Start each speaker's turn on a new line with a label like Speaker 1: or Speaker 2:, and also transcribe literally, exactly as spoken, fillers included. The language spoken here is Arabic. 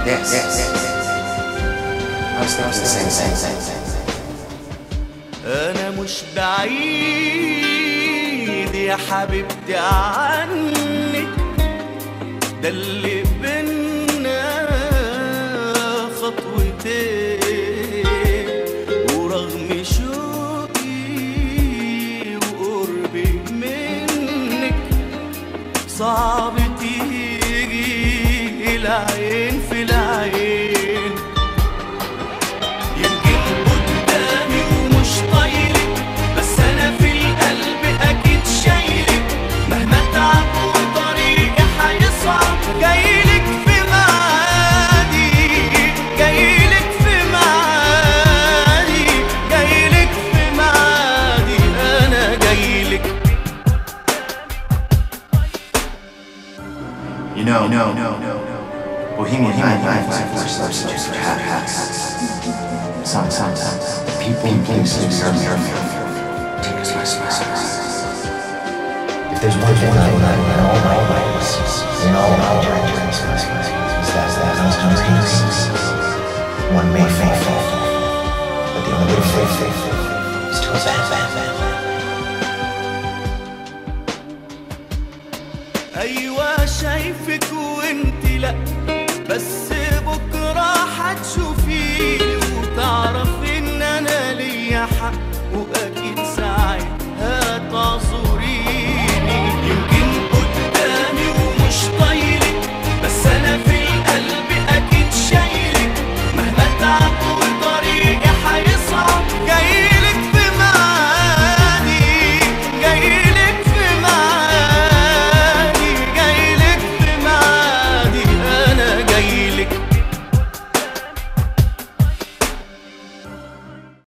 Speaker 1: Yes, yes, yes. I was thinking the same, same, same, same.
Speaker 2: أنا مش بعيد يا حبيبتي عنك، ده اللي بينا خطوتين، ورغم شوقي وقربي منك صعب تيجي العين في العين. يمكن قدامي ومش طايلك، بس أنا في القلب أكيد شايلك، مهما تعب وطريقي هيصعب جايلك في معادي، جايلك في معادي، جايلك في معادي، أنا جايلك.
Speaker 1: You know, no, no, no, no. Bohemian Nightlife is such a paradise. Some, some, some people and places are miracle. Take us by surprise.
Speaker 3: If there's one thing I know in all my lives, in all my journeys, is that that comes comes peace. One may fail, but the only way to faith is to advance.
Speaker 2: أيوة شايفك وانت لأ، بس